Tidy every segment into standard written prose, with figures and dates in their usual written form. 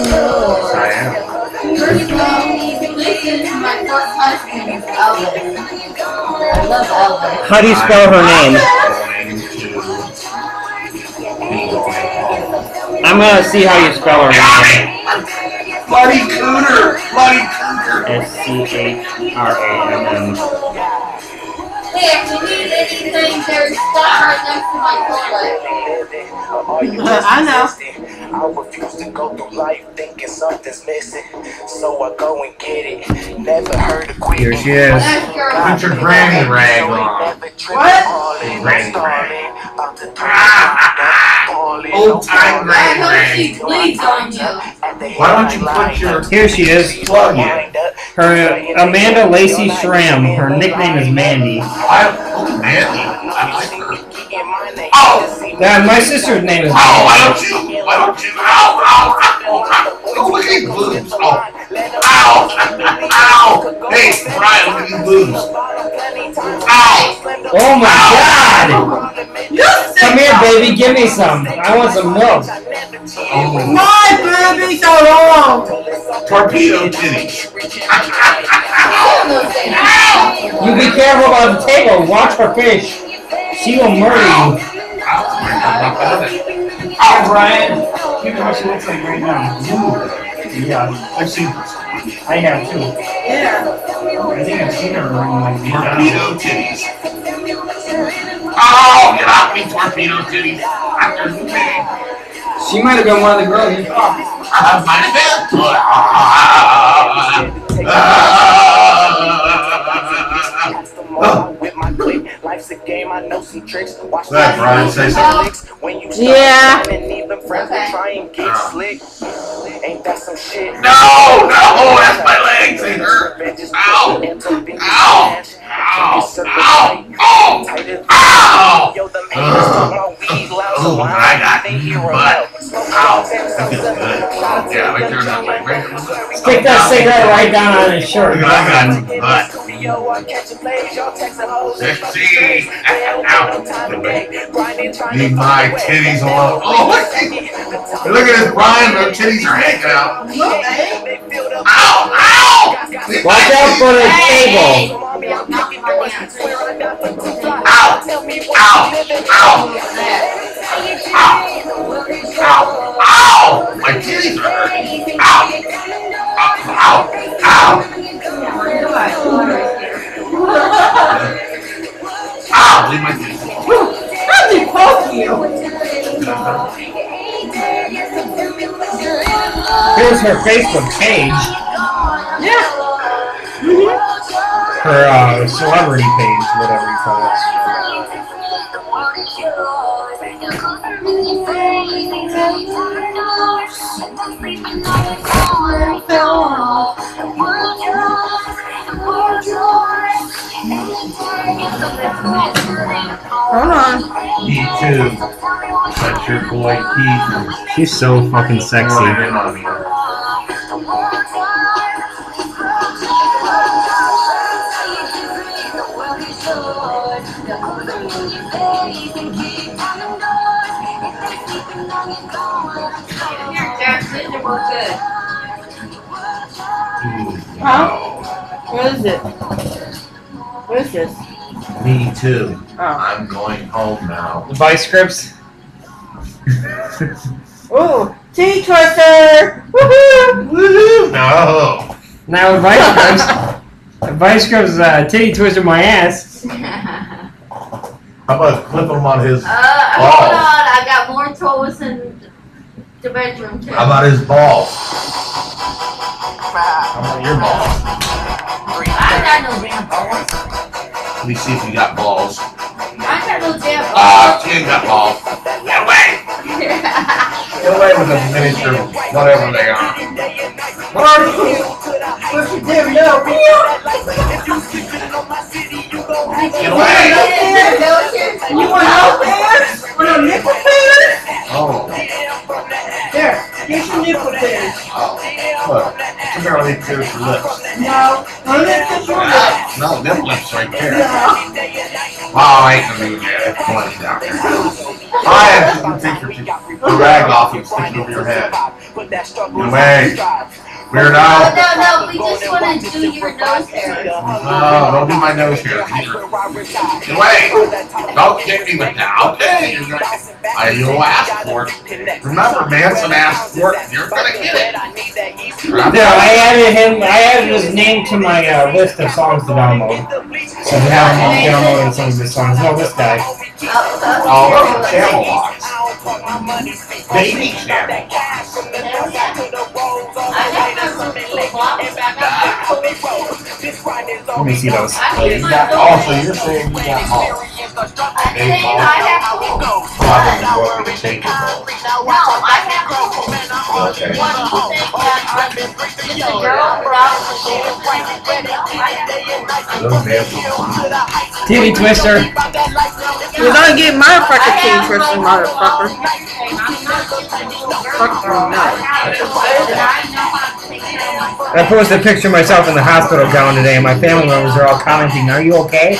Yes, I am. First of all, listen to my first husband, Elvis. I love Elvis. How do you spell her name? I'm gonna see how you spell her name. Bloody Cooter! Bloody Cooter! SCHRAMM. Hey, if you need anything, there's stuff right next to my toilet. I know. I refuse to go through life thinking something's missing, so I go and get it. Never heard of quit. Here she is. That's your Put your granny rag on. Granny rag. Old time I granny hope rag. she bleeds on you. Why don't you put your Here she is. plug in? Her Amanda Lacey Schramm. Her nickname is Mandy. Mandy. I like her. Oh! My sister's name is Oh, Mandy. why don't you? Oh, look at these boobs. Oh. Ow! Ow! Hey, Brian, look at these boobs. Ow! Oh my God! Come here, baby. Give me some. I want some milk. Oh, My baby so long. torpedo titties. You be careful about the table. Watch her fish. She will murder you. Hi, Brian. Look at what she looks like right now. Ooh. Yeah, I've seen this. I have too. Yeah. I think I've seen her around like Torpedo titties. Oh, get off me, torpedo titties. After me. She might have been one of the girls you fucked. Might have been. With my click, life's a game. I know some tricks. Watch Let Brian say something. When you Yeah. and even friends will try and get slick. Ain't that some shit? No, that's my legs. They hurt. Ow. Ow. Ow. Ow. Oh. Ow. Oh, I got butt. Ow. That feels good. Yeah, right there. Right. Stick that cigarette right down on his shirt. Look at I got butt. Sexy. Ow. Leave my titties alone. Oh, look at this, Brian. Their titties are hanging out. Ow. Ow. Watch out for the table. Ow. Ow. Ow. Ow. Ow. My titties are hurting. Ow. Ow. Ow. Ow. Leave my titties alone. How'd they poke you? Here's her Facebook page. Yeah. Her celebrity page, whatever you call it. Hold on. Me too. That's your boy Keith. She's so fucking sexy. What is it? What is this? Me too. Oh. I'm going home now. The Vice Scripts. Ooh, tea twister! Woohoo! Woohoo! No. Now Vice Scripts titty twisted my ass. How about clip him on his Hold on, I got more toys in the bedroom too. How about his balls? How about your balls? I got no damn balls. Let me see if you got balls. I got no damn Ah, balls. she ain't got balls. Get away! Get away with the miniature, whatever they are. What you do? No, Get away! you want no pants? Want no nipple pants? Oh, There, get your nipple pants. look. Come here, let me pierce your lips. No, no nipple pants. No, them lips right there. No. Oh, I ain't gonna do that. It's funny down there. Brian, you take your picture. the rag off and stick it over your head. Away. No, Weirdo. no, we just want to do your nose hair. No, don't do my nose hair. Get away. Don't kick me with that. Okay. You'll ask for it. Remember, Manson asked for it. You're going to get it. No, I added his name to my list of songs to download. So now I'm downloading some of his songs. No, this guy. Oh, those are channel locks. Baby channel locks. Let me see those. Oh, so you're saying you got balls. Big balls. Probably what we take your balls. No, I have two. Okay. What do you think that the girl brought the Those nasty. Titty twister. You're gonna get my fucking team twister, motherfucker. Fuck you, no. I posted a picture of myself in the hospital gown today, and my family members are all commenting, "Are you okay?"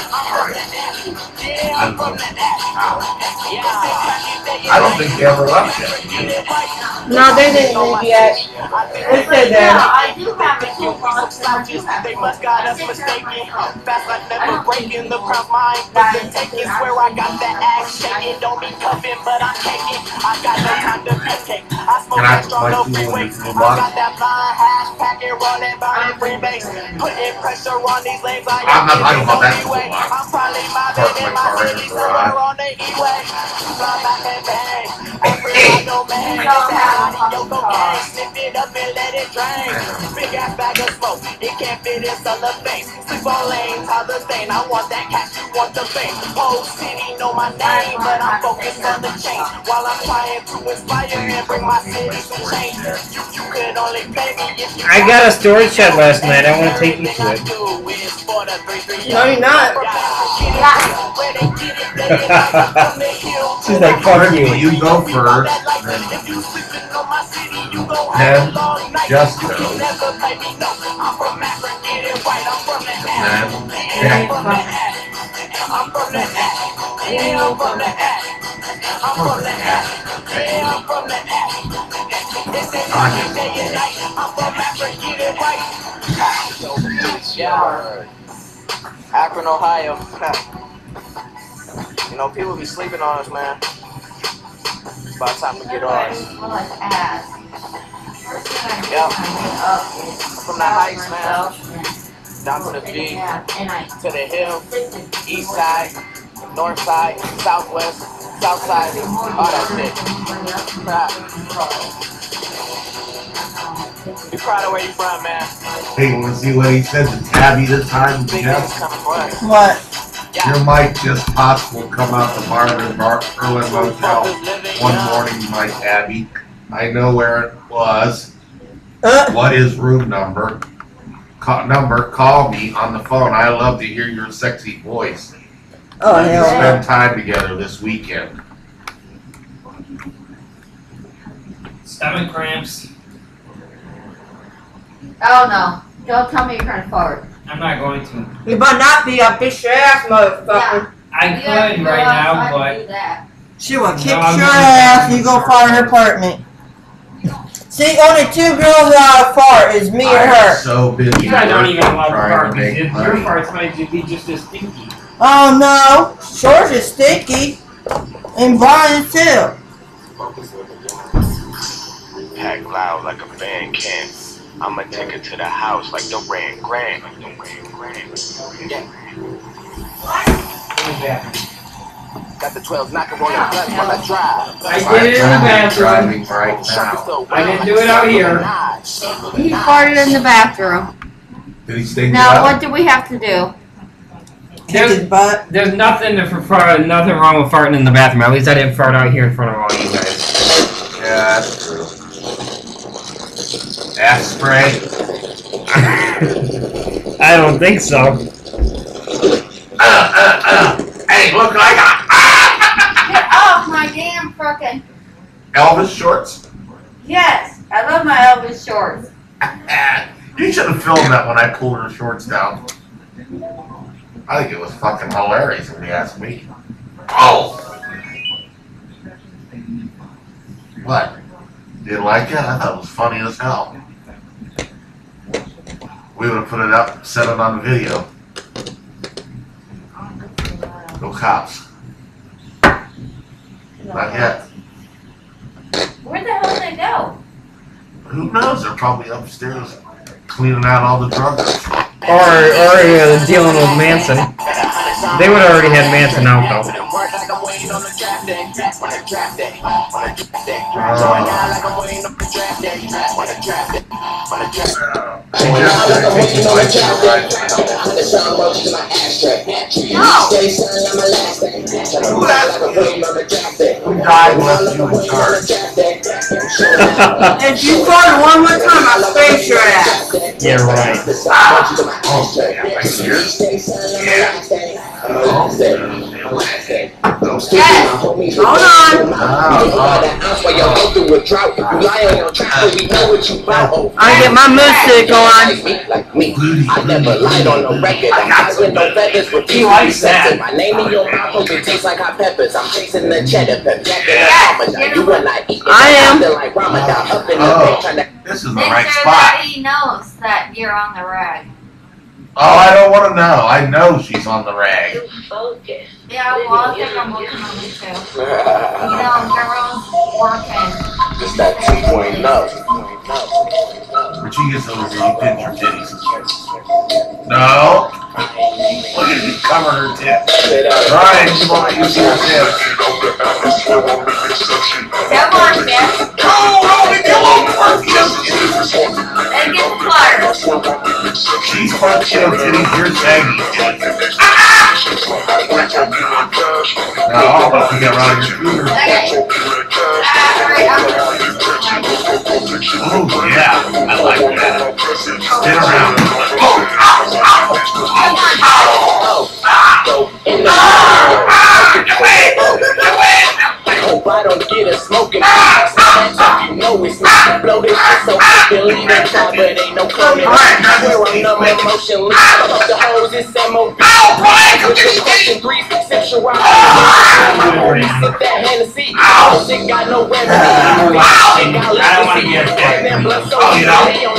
I don't think they ever left yet. No, they didn't leave yet. They said Yeah, that. I do have a toolbox. I do have They must got us mistaken. Fast like never breaking the crown mind. But the taking swear I got that ass shaking. Don't be cuffing, but I'm taking. I got no time to pick. I smoke that strong no freeway. I got that blind hash packing, running, burning freebase. Putting pressure on these lanes. I'm not talking about that toolbox. I'm probably my Park baby, my my car in city, the somewhere garage. on the E-way. Fly back and bang. Every no man. Yoko gang. Sniff it up and let it drain. Big ass bag of smoke. It can't fit in cellophane. Sleep on lanes, how the stain. I want that cash, you want the fame. Whole city know my name, but I'm focused on the change. While I'm trying to inspire and bring my city some change. You could only pay me if you I got a storage shed last night. I want to take you to it. No, you're not. She's like, "Fuck you." You go first, then just go. Then Yeah. Akron, Ohio. You know, people be sleeping on us, man. It's about time to get ours. Yep. From the heights, man. Down to the beach, to the hill, east side, north side, southwest, south side, all that shit. Be proud of where you from, man. hey, want to see what he said to Tabby this time? Big Jeff? things coming for us. What? Your mic just possible come out the Berlin Motel one morning, my Tabby. I know where it was. What is room number? Call me on the phone. I love to hear your sexy voice. Oh, Let's hell spend no. time together this weekend. Stomach cramps. Oh no! Don't tell me you're gonna fart. I'm not going to. You better not be a bitch ass motherfucker. I You have to could go right now, outside but and do that. She will kick No, I'm your not. ass and you go find her apartment. See, only two girls allowed to fart is me and I'm her. so busy. you guys aren't even allowed to trying fart. to make Your money. farts might be just as stinky. Oh no, yours is sticky. And Brian's too. Pack loud like a band can. I'ma take it to the house like the Ran Grand. Got the 12 knocking on the guns while I drive. I did it in the I'm bathroom. driving right now. I didn't do it out here. He farted in the bathroom. Did he stink it Now, up? what do we have to do? Kick his butt. There's nothing nothing wrong with farting in the bathroom. At least I didn't fart out here in front of all you guys. Yeah, that's true. Ass spray. I don't think so. Hey, look what I got. Get off my damn frickin'. Elvis shorts. Yes, I love my Elvis shorts. You should have filmed that when I pulled her shorts down. I think it was fucking hilarious if you ask me. Oh! What? Didn't like it? I thought it was funny as hell. We would have put it up, set it on the video. No cops. Not yet. Where the hell did they go? Who knows? They're probably upstairs cleaning out all the druggers. Or dealing with Manson. They would have already had Manson out though. Who died and left you in charge? If you fart one more time, I'll face your ass. Yeah, right. Oh, yeah, right here. Yeah. Oh, Yes. Hold on. I get my moose on. I never lied on the record. I'm high with no feathers. He likes that. My name in your mouth, hope it tastes like hot peppers. I'm chasing the cheddar pep, jacking the you and I eat. I am. Like Ramadan up in the bed trying to. this is the Make right sure spot. Daddy knows that you're on the rag. Oh, I don't want to know. I know she's on the rag. Yeah, well, I think I'm looking on you too. You know, girls working. It's that 2.0. But she gets over here, you pinch her titties. No. Look at you covering her tits. Ryan, come on, you see her tits. Come on, Jeff. Oh, come on, And get the flyer. she's fucking titties, you're saggy titties. No, I'll let you get around your scooter. Okay. Oh, yeah, I like that. Spin around. Hope I don't get a smoking. You know it's not blow this shit so I can leave that top, but ain't no coming. Where I'm numb emotionally. Fuck the hoes, it's M.O.B. Three sexual. Sip that Hennessy. Shit got no remedy. Shit got legacy. Them blood so they on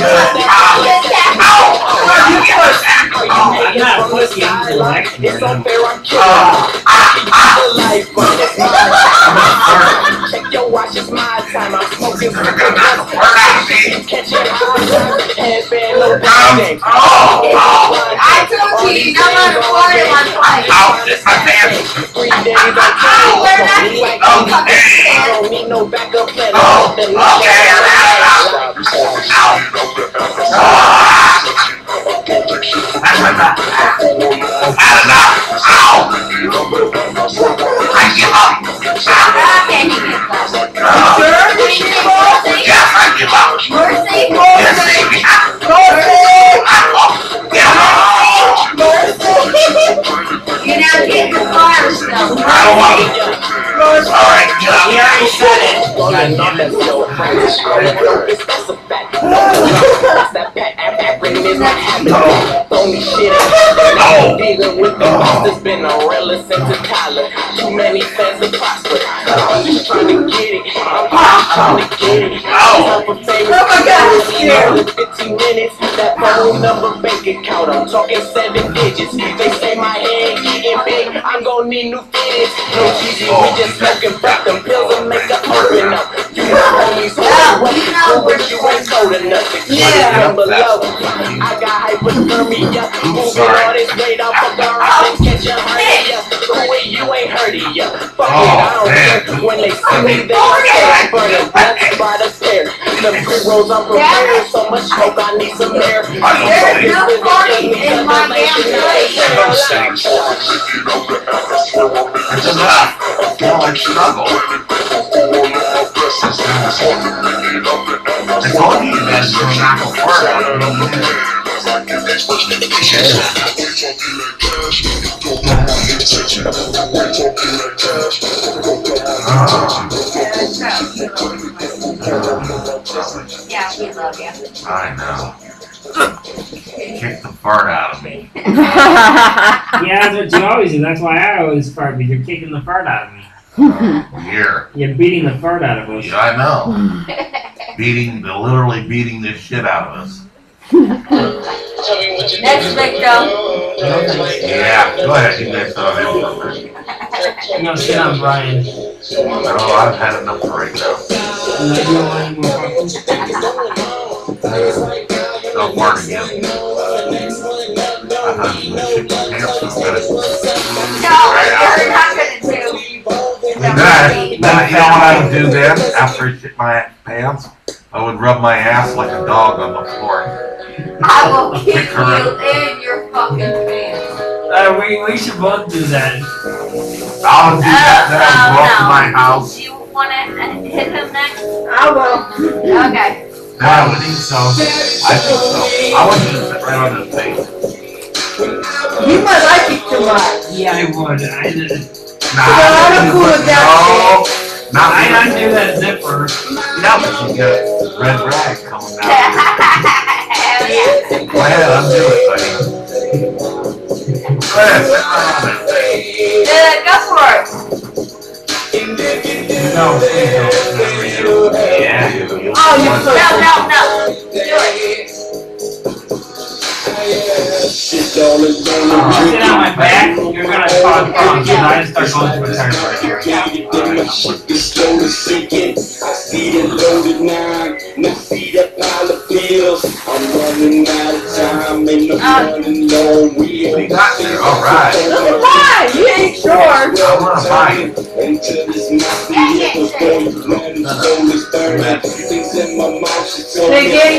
I'm not pussy into the next one. it's unfair, I'm killing. Life, but it's mine. Check your watch, it's my time. I'm smoking for the catch it high, headband, no bang. I told you, you don't want to pour it on pipe. It's my pants. 3 days on Oh, we're not time. getting Oh, no fucking I stand. don't need no backup plan. Okay, he gets that. Yes, I give up. Mercy, Yes, you're now getting the fire stuff. I don't want it. All right, get up. He already said it. Only shit I'm dealing with the monsters been a realist since a toddler. Too many fans to prosper. I'm just trying to get it. I'm trying to get it. Time for famous. Oh my God, 15 minutes. That phone number bank account. I'm talking 7 digits. They say my head getting big. I'm gonna need new fitteds. No cheesy, we just smoking back. Them pills will make us open up. You know homies, you know we're you ain't cold enough. Yeah. Below. I got hypothermia. Moving all this weight off of the earth and catch a hernia. The way you ain't heard it yet. Fuck it, I don't care. When they see me, they don't care. Burning blunts by the pair. The pre-rolls I'm prepared. So much smoke, I need some air. There's no party in my damn place. It's enough. Don't like struggle. I told you guys to knock a fart out of me. Yeah, we love you. I know. Kick the fart out of me. Yeah, that's what you always do. That's why I always fart, because you're kicking the fart out of me. Year. You're beating the fart out of us. Yeah, I know. Literally beating this shit out of us. Next victim. Yeah, go ahead, you next on him. I'm gonna sit on Brian. No, I've had enough right now. Don't work again. I thought you would shit your pants for a minute. No, you're not gonna do. Then, you know what I would do then, after I shit my pants? I would rub my ass like a dog on the floor. I will kick you in your fucking pants. We should both do that. I'll do that then, go up to my house. Do you wanna hit him next? I will. Okay. Yeah, I think so. I think so. I want you to sit right on his face. You might like it too much. Yeah, I would. Nah, I'm cool with that. No, I undo that zipper. no, but you got red rag coming down. Hell yeah. Go ahead, undo it, buddy. Go ahead, sit right on his face. Go for it. No, please don't. Yeah, you Oh, you No, no. Do it. Sit on my back, you're gonna cause problems, and I start going to a tire party. Here we go. We got you, alright. Look at mine. You ain't sure. I wanna buy it. Say again.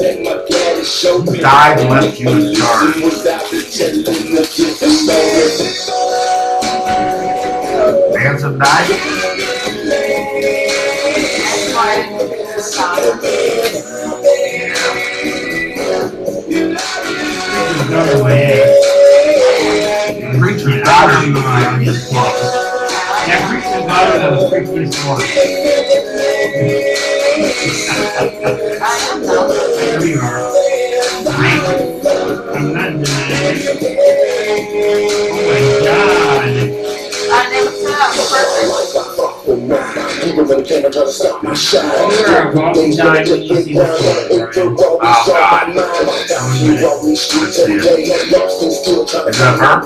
Died and left you in charge. Handsome died? Preacher's daughter was just close. Yeah, Preacher's daughter that was freaking smart. There you are. I'm not denying it. Oh my god. I never saw that perfect. You're a walking giant when you see this one, Brian. Oh God. Let's see it. Is that her?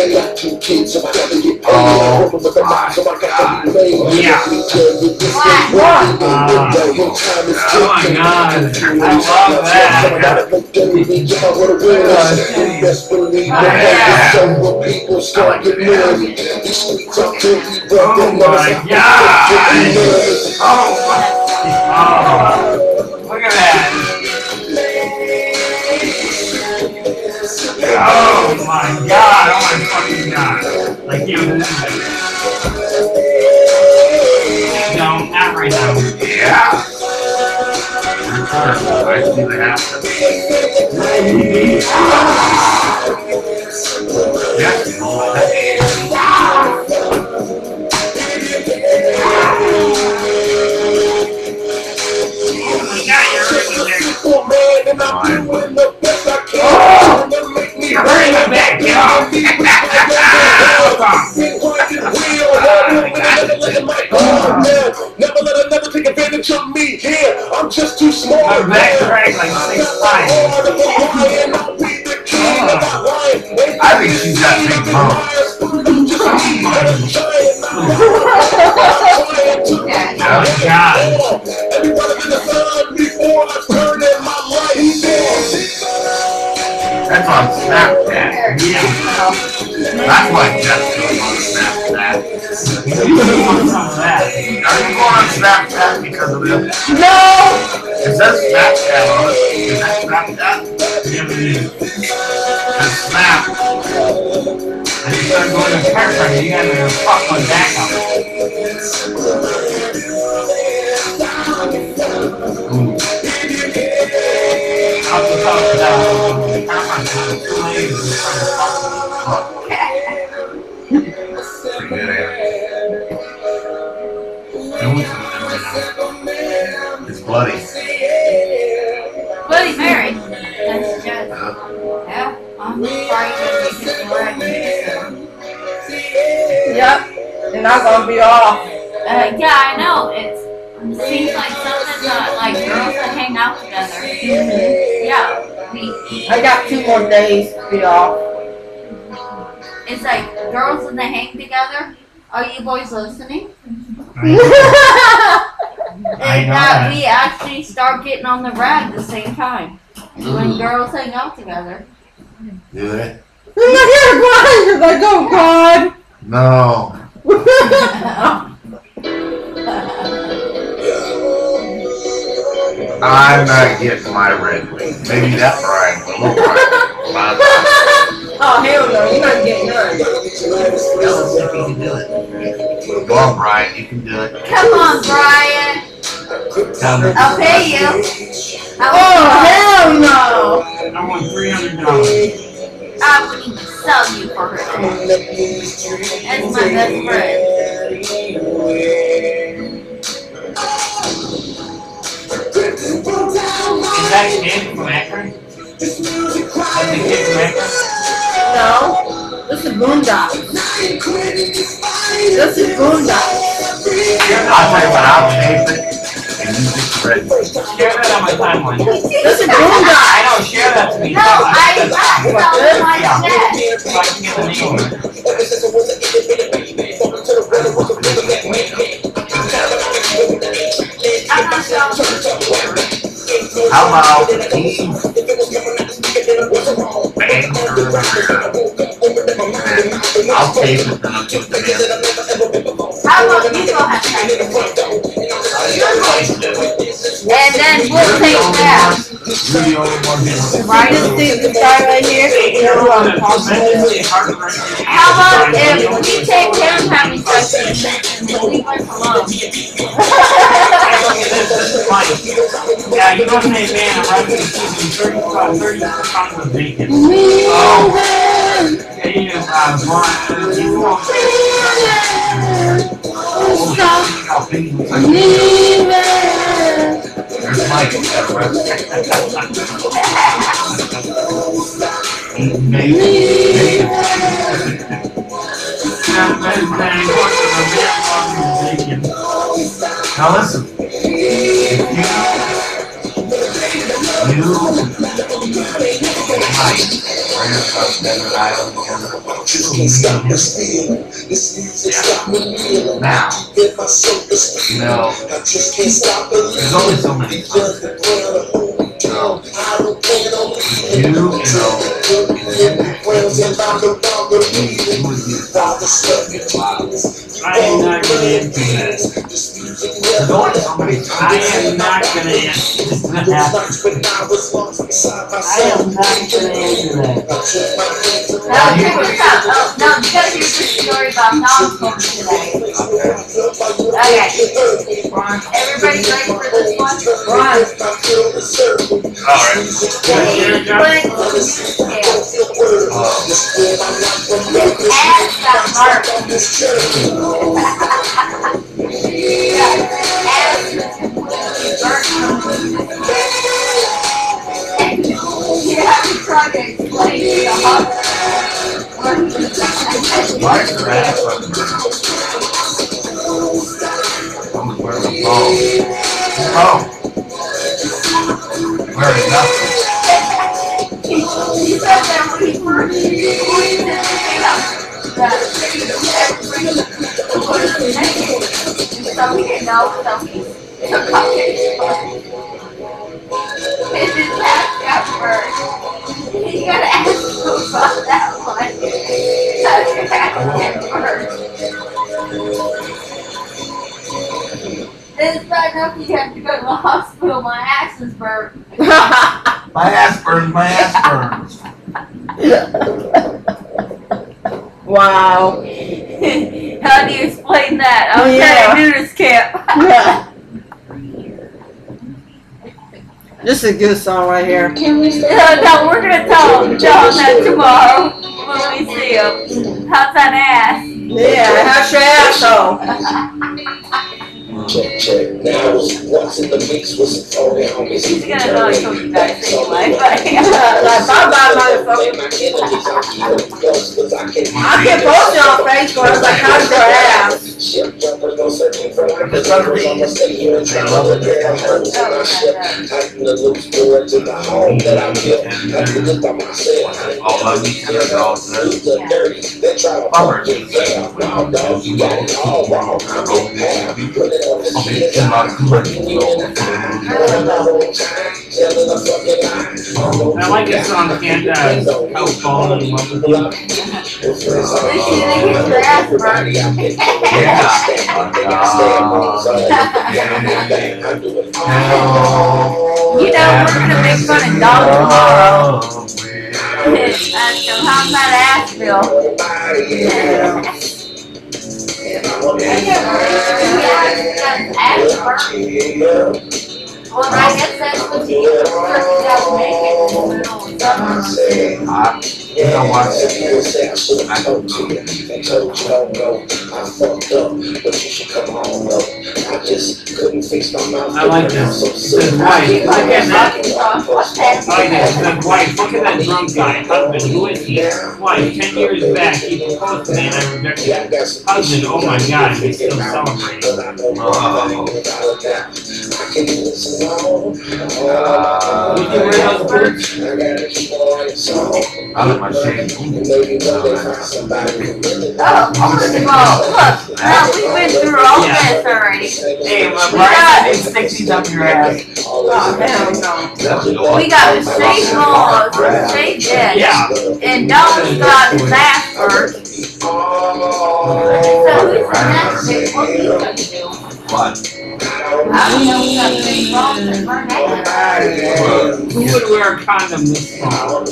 Oh my God. Yeah. What? Oh my god. I love that. Oh my god. Oh, look at that. Oh my god. Oh my fucking god. Like you. No, not right now. Yeah. Your turn. I see the happen. Yeah. You're hurting my back. Get off. Never take advantage of me here. I'm just too small. My back cracked like 6 times. I think she's got big bones. Oh my god. That's on Snapchat. Yeah. That's why Jeff's going on Snapchat. You want some of that. Are you going on Snapchat because of this? No. It says Snapchat on it. Is that Snapchat? Yeah, but it is. It's Snap. I just started going to the chiropractor. You gotta fuck my back up. I'll just talk to that. The chiropractor is too late. He's trying to fuck me. Pretty good, Ann. Doing something right now. It's bloody. Bloody Mary. That's just. Yeah. I'm sorry that you just were at me. Yep. It You're not gonna be off. Yeah, I know. It seems like something like girls that hang out together. Yeah, I got 2 more days to be off. it's like girls and they hang together. Are you boys listening? I And know that that. we actually start getting on the rag at the same time. When girls hang out together. Do they? I'm not here to cry. You're like, oh God. No. I'm not getting my red wing. Maybe that Brian will. Oh hell no, you're not getting none. Tell us if you can do it. Go on, Brian. You can do it. Come on, Brian. I'll pay you. Oh hell no. I want $300. I wouldn't even sell you for her. That's my best friend. Is that kid from Akron? That's the kid from Akron? No. This is Boondocks. This is Boondocks. I'll tell you what, I'll tape it and you get the red wing. Share that on my timeline. This is Boondocks. I don't share that to me. No, I'm not selling my set. So I can get the name of it. I'm not selling. How about Team Banker? I'll tape it and I'll put it in. How about you go have sex? And then we'll take that. You're the only one who Right? This is the guy right here. How about if we take him having sex and leave us alone? Yeah, you don't say, man, I'm running to season 30 pounds of bacon. Oh. Yeah, you just, you won't say There's Mike at the Now listen, if you Mike ran across Desert Island together, now, you know, there's only so many times. So, you know, I am not going to answer that. there's only so many times. I am not going to answer that. I am not going to answer that. Now, check this out. Oh, no, you gotta hear this story about non-smoking today. Okay. Everybody ready for this one? Alright. He went to the scale. His ass got marked. Yeah, ass was completely burnt. Yeah, we tried to explain to the hospital. Mark your ass up. I'm wearing a phone. Oh. Wearing nothing. He said that when he first did the scale, that so he didn't know, so he took off his phone. His ass got burned. You gotta ask him about that one. How your ass get burned? It's bad enough you have to go to the hospital. My ass is burnt. My ass burns, my ass burns. Wow. How do you explain that? I was at a nudist camp. Yeah. This is a good song right here. No, we're gonna tell him that tomorrow when we see him. How's that ass? Yeah, how's your asshole? check. Now what's in the mix with some phony homies. He's gonna know I told you guys anyway, but Like, bye-bye, motherfucker. I can post it on Facebook. I was like, how's your ass? Ship jumpers go searching for like the suckers. I'ma stay here and try to look at homes in my ship. Tighten the loose door to the home that I built. I did it by myself. The dirty, they try to fuck me. Yeah, no, dog, you got it all wrong. I get half. Put it on the shit. I like this song, can't help falling in love with you. at least you didn't get your ass burned. You know, we're gonna make fun of dog tomorrow. So how's that ass feel? Well, I guess that's what you get first. You gotta make it in the middle of summer. You know what? I told you don't go. I fucked up, but you should come home though. I just couldn't fix my mouth. I like this. Says wife, look at that. I like this. Says wife, look at that drunk guy. Husband, who is he? Wife, 10 years back, he proposed to me and I rejected him. Husband, oh my god, he's still celebrating. Would you wear those boots? I like my shade. Oh, first of all, look, now we've been through all this already. Hey, my bride, it sticks these up your ass. Oh, hell no. We got the same balls, the same dish, Yeah. and Don's got his ass first. So who's the next big what he's gonna do? What? I don't know, we got the big balls and burn that. Who would wear a condom this small?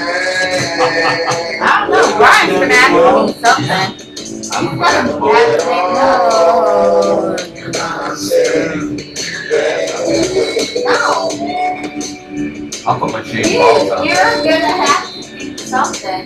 I don't know, Brian's gonna have to do something. He's gonna have to No, I'll put my shade balls on. you're gonna have to do something.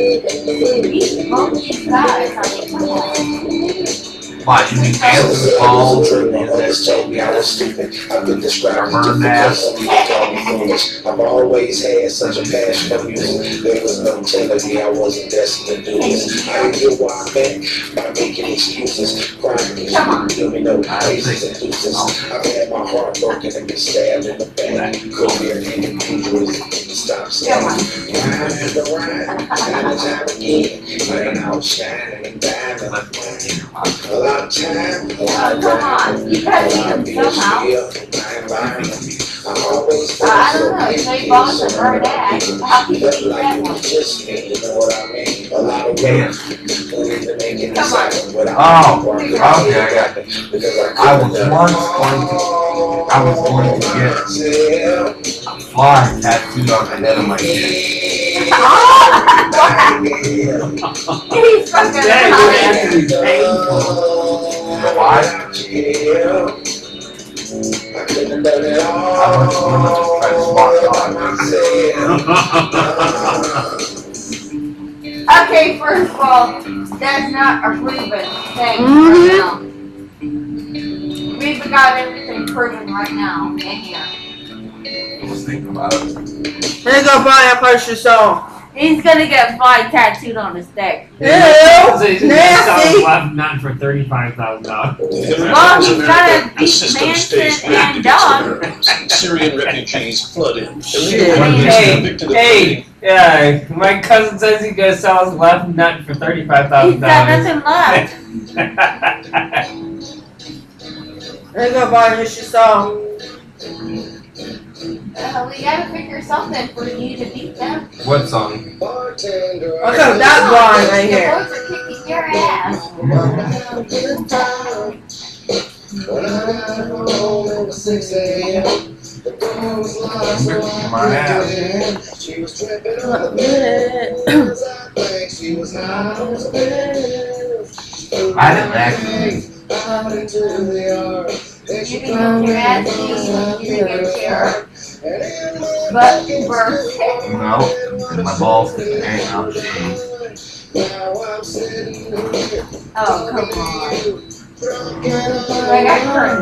Both these guys, I mean, come on. Why, you need hands with balls or I was stupid. I've been described burn ass? I've always had such a passion for music. There was no telling me I wasn't destined to do this. I didn't get why I meant by making excuses. Crying, give me no praises and deuces. I've had my heart broken and been stabbed in the back. Career ending dangerous. Stop stabbing. Time and time again. Playing out, shining and diamond. A lot of time. Oh, come on, you gotta eat them somehow. I don't know, say balls and burn ass. How can you eat that one? Come on. Oh, okay, I got it. I was going to get a fly tattooed on the head of my head. He's fucking That lying. would be painful. Why? I was going to just try to smart on. Okay, first of all, that's not a proven thing right now. We've got everything proven right now in here. I was thinking about it. Here you go, Brian, post your song. He's gonna get fly tattooed on his neck. Ew, nasty. Left none for $35,000. Well, he's gotta beat Manson and Don. Syrian refugees flood in. Hey, yeah, my cousin says he's gonna sell his left nut for $35,000. He's got nothing left. Here you go, Brian, here's your song. We gotta figure something for you to beat them. What song? Okay, that Brian right The here. boys are kicking your ass. My ass. I didn't actually. You can get your ass beat, you can get your butt burst. No, my balls can hang out. Oh, come on. I got current.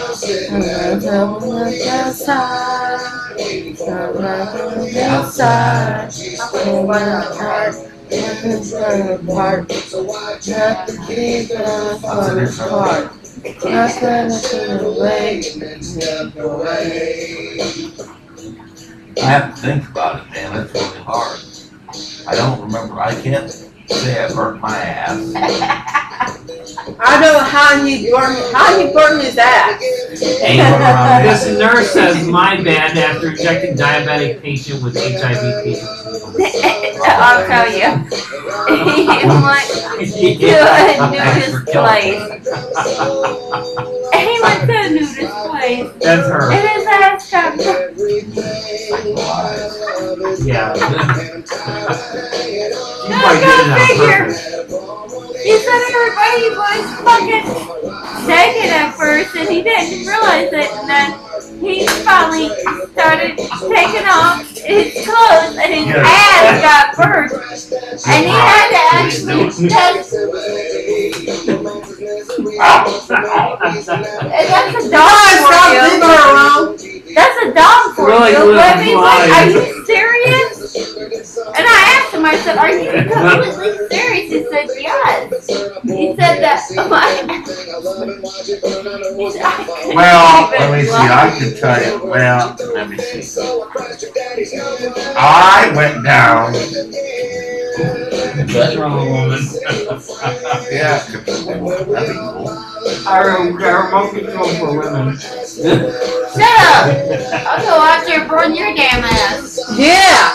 I have to think about it, man. It's really hard. I don't remember. I can't say I burnt my ass. I don't know how he burned his ass. This nurse says, my bad, after injecting diabetic patient with HIV patient. I'll tell you. He went to a nudist place. He went to a nudist place. That's her. And his ass got burned. Yeah. You I might get it gotta on figure. purpose. He said everybody was fucking naked at first and he didn't realize it, and then he finally started taking off his clothes and his ass got burned. And he had to actually test. That's a dog for you. That's a dog for Really you. good But I mean, like, line. are you serious? And I asked him, I said, are you completely serious? He said, yes. He said that, Well, let me see. I can tell you. Well, let me see. I went down. That's wrong, woman. Yeah, that'd be cool. Our remote control for women. Shut up! I'll go out there and burn your damn ass. Yeah.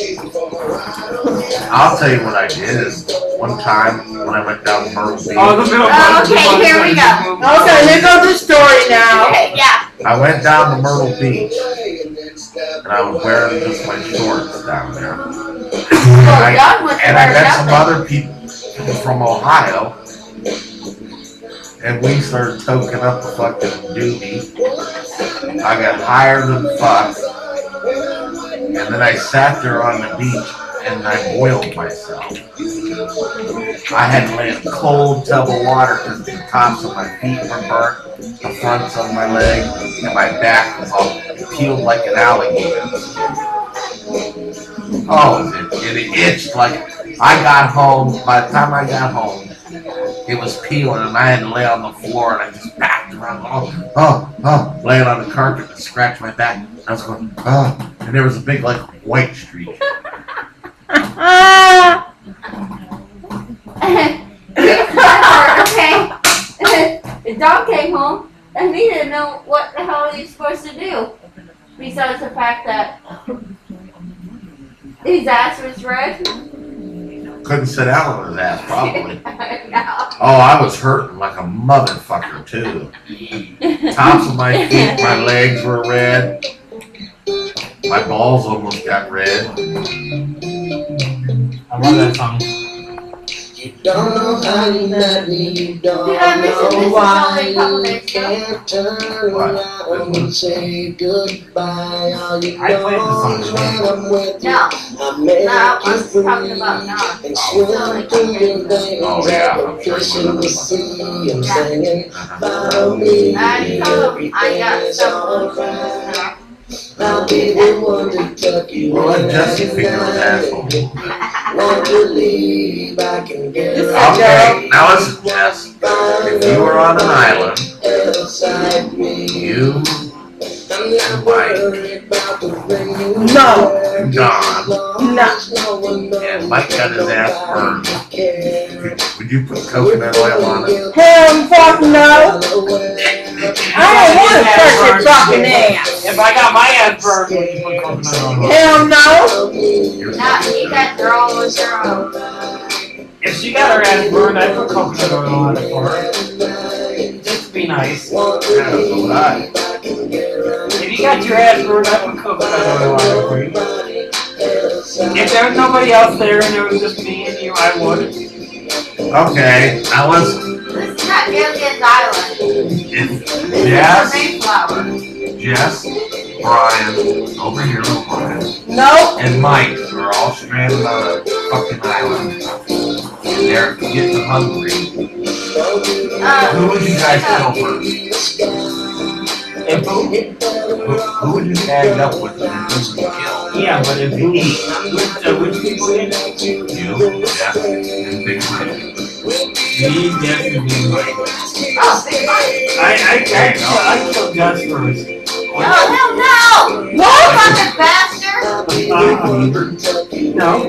I'll tell you what I did is one time when I went down to Myrtle Beach. Oh, the middle Okay, here we go. Okay, here goes the story now. Okay, yeah. I went down to Myrtle Beach and I was wearing just my shorts down there. Well, Doug went to And I wear met some nothing. other people from Ohio, and we started toking up a fucking doobie. I got higher than fuck, and then I sat there on the beach and I boiled myself. I had to lay in a cold tub of water because the tops of my feet were burnt, the fronts of my leg, and my back was all peeled like an alligator. Oh, it itched like I got home. By the time I got home, it was peeling, and I had to lay on the floor, and I just backed around, laying on the carpet and scratched my back. I was going, and there was a big, like, white streak. Okay. The dog came home and he didn't know what the hell he was supposed to do. Besides the fact that his ass was red. Couldn't sit down on his ass, probably. No. Oh, I was hurting like a motherfucker, too. Tops of my feet, my legs were red. My balls almost got red. I love that song. You don't know how you met me, you don't Did I miss it? This know is why only a couple you days ago. can't turn around and say goodbye. All you I played the song know is today. when I'm with you, No. I make No, you I'm talking about free now. and swim through your veins Oh, like yeah, a I'm fish sure in the you sea. I'm Yeah. singing, Uh-huh. follow me, I told him I got everything's some alright. I'll be the one to tuck you Well, let in Jesse at figure his asshole. night. Won't you leave? I can get This is right Okay, now listen, Jess. If you were on an island, beside me. you I'm not worried about the ring you No. wear. John, No. and Mike got his ass burned. Would you put coconut oil on it? Hell fuck no. I don't want to touch your fucking ass. If I got my ass burned, would you put coconut on it? Hell no. Not you got your own with your own. If she got her ass burned, I'd put coconut oil on it for her. Just to be nice. Yeah, so would I. If you got your ass burned, I'd put coconut oil on it for you. If there was nobody else there and it was just me and you, I would. Okay, now listen. This is not Alien's Island. It's This Jess, is the Mayflower. Jess, Brian, over here, little Brian, No. and Mike are all stranded on a fucking island. And they're getting hungry. Oh, Who would you guys kill first? Who would you tag up with and who would you kill? Yeah, but if you which people did? You, yeah, and Big Mike. Me, definitely Mike. Oh, big Mike. I killed Gus first. No, hell no! No, fucking bastard! No.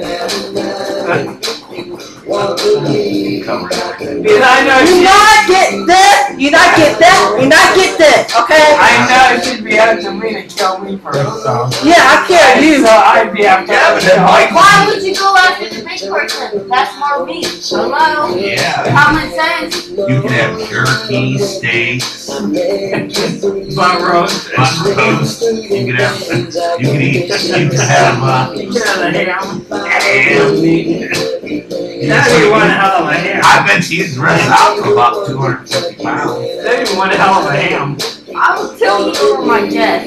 Covered everything. Because I know You not get this. You not get that. You not get this. Okay. I know she'd be after me to kill me first, so. Yeah, I care you. So I'd be after Yeah, but then Mike. Why would you go after the big person? That's more meat. Hello? Yeah. Common sense. You can have jerky, steaks, butt roast. butt roast. You can have, you can eat, you can have, You can have the ham. ham. Now you want a hell of a ham. I bet she's dressed out to about 250 pounds. Now you want a hell of a ham. I will kill you over my death.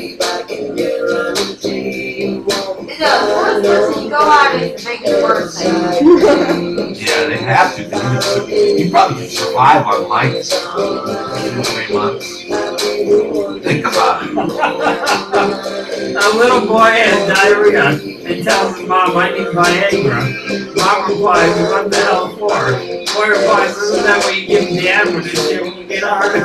The first person you go out is the biggest person. Yeah, they have to. You probably could survive on like 2 or 3 months. Think about it. A little boy has diarrhea and tells his mom, I need Viagra. Mom replies, what the hell for? Boy replies, isn't that what you give dad when this shit when you get hard?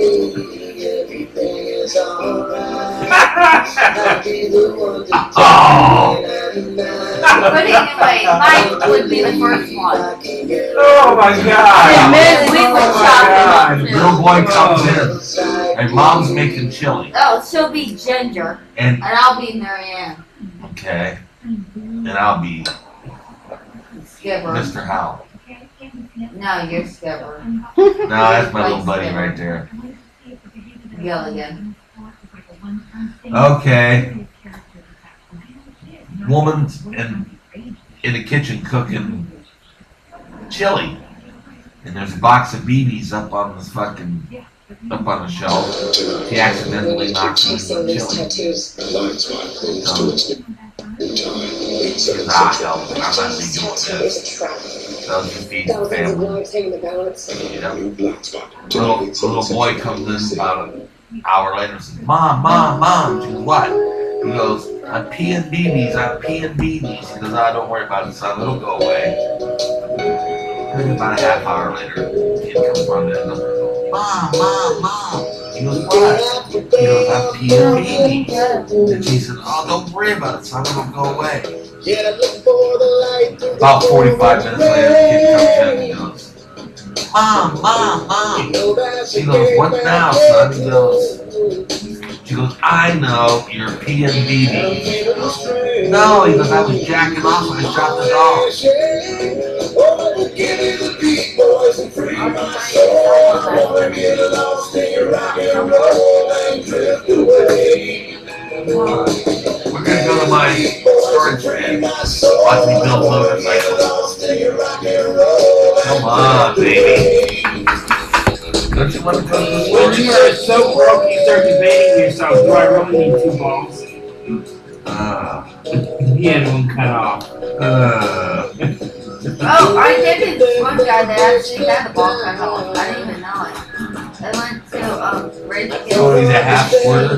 Oh! But anyway, Mike would be the first one. Oh my god! And then we would chop him up Little too. boy comes in, and mom's making chili. Oh, she'll be Ginger, And, and I'll be Marianne. okay, and I'll be Skipper. Mr. Howell. No, you're Skipper. No, that's my little buddy right there. Gilligan. Okay. Woman's in the kitchen cooking chili. And there's a box of BBs up on the shelf. She accidentally knocks it in the chili. Hell, I'm not doing this. So you feed the family. You know? Little boy comes in about an hour later and says, Mom. She goes, what? He goes, I'm peeing BBs. He goes, don't worry about it, son. It'll go away. And about a half hour later, the kid comes running in and goes, Mom. He goes, what? He goes, I'm peeing BBs. And she said, oh, don't worry about it, son. It'll go away. About 45 minutes later, the kid comes in and goes, Mom. She goes, what now, son? She goes, I know, you're peeing BBs. No, he goes, I was jacking off when I shot the dog. We're gonna go to my storage bin. Watch me build motorcycles. Come on, baby. Don't you want to go to the When storage you are so broke, you start debating yourself, do I really need 2 balls? He had one cut off. Oh, I dated one guy that actually had the ball cut off. I didn't even know it. I went to Red So he's a half squirter.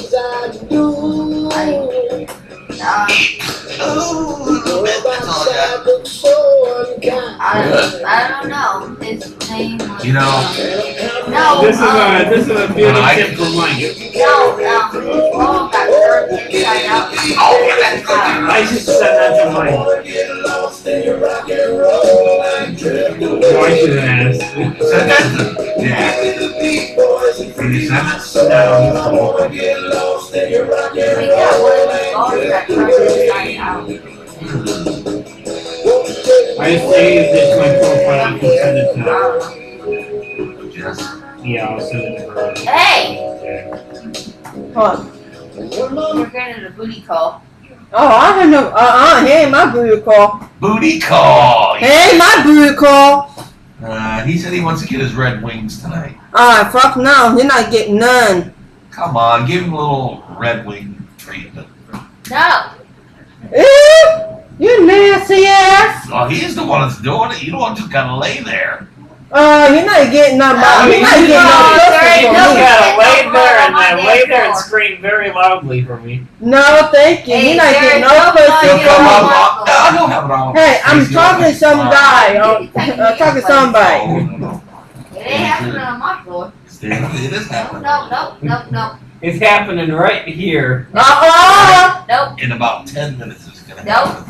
I don't know. His name was... You know, No, This is a beauty tip for Mike. his ball got turned inside out. I just said that to Mike. Why should I ask? send that to Jack. Can you send it? No. We got one of his balls got turned inside out. I saved this to my profile and send it to her. Yes. Yeah, I'll send it to her. Hey! What? We're getting a booty call. Oh, I have no. He ain't my booty call. Booty call. He ain't my booty call. He said he wants to get his Red Wings tonight. Alright, fuck no. You're not getting none. Come on, give him a little Red Wing treatment. No! Eh? You nasty ass. Oh, he's the one that's doing it. You don't just gotta lay there. You're not getting no money. You're not you getting no pussy You from just me. gotta lay there and scream very loudly for me. No, thank you. You're not getting no pussy He'll come from me. up. No, I don't have it on. Hey, I'm talking to some guy. I'm talking to somebody. No. It ain't happening on my floor. It is happening. No. It's happening right here. Nope. In about 10 minutes, it's gonna Nope.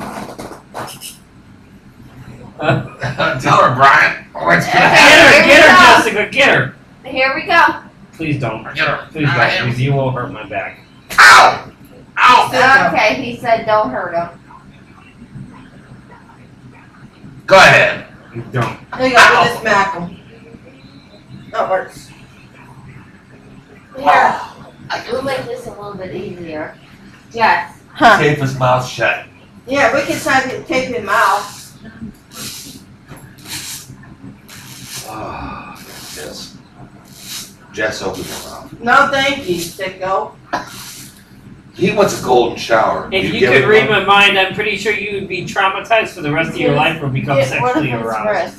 happen. Tell her, Brian. Oh, it's gonna Get happen. her, Jessica, get her. Here we go. Please don't. Get her. Please don't, because you will hurt my back. Ow! Ow! Okay, he said don't hurt him. Go ahead. You don't. There you go. Just smack him. That works. Here. We'll make this a little bit easier. Yes. Huh. Tape his mouth shut. Yeah, we can tape his mouth. Oh, yes. Jess, open your mouth. No, thank you, sicko. He wants a golden shower. If you give could him read one? my mind, I'm pretty sure you would be traumatized for the rest of your life or become sexually aroused.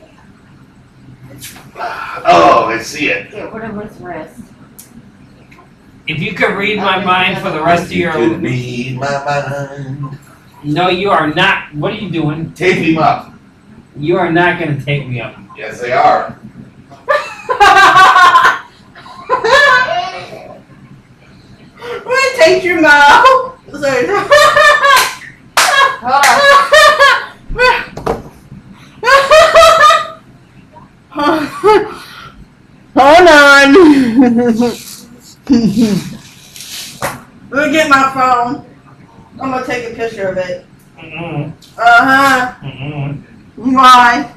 Oh, I see it. Get rid of his wrist. If you could read my mind for the rest of You your could read my mind. No, you are not. What are you doing? Tape him up. You are not going to take me up. Yes, they are. We're gonna take your mouth. Sorry. Hold on. Let me get my phone. I'm gonna take a picture of it. Why?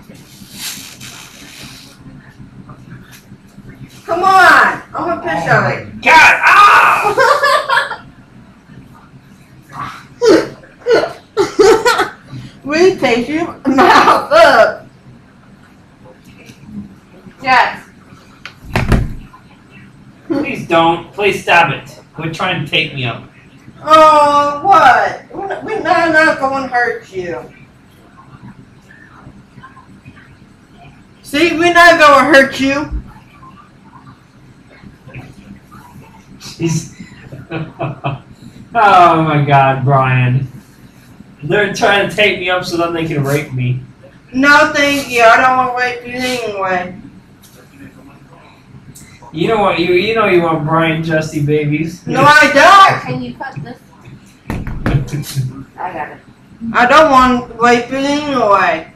Come on. I'm gonna picture of it. God! Ah! We take your mouth up. Yes. Please don't. Please stop it. Quit trying to take me up. Oh, what? We're not going to hurt you. See, we're not going to hurt you. Jeez. Oh my God, Brian. They're trying to take me up so then they can rape me. No, thank you. I don't want to rape you anyway. You know what? You know you want Brian Justy babies. No, I don't. Can you cut this? I got it. I don't want to rape you anyway.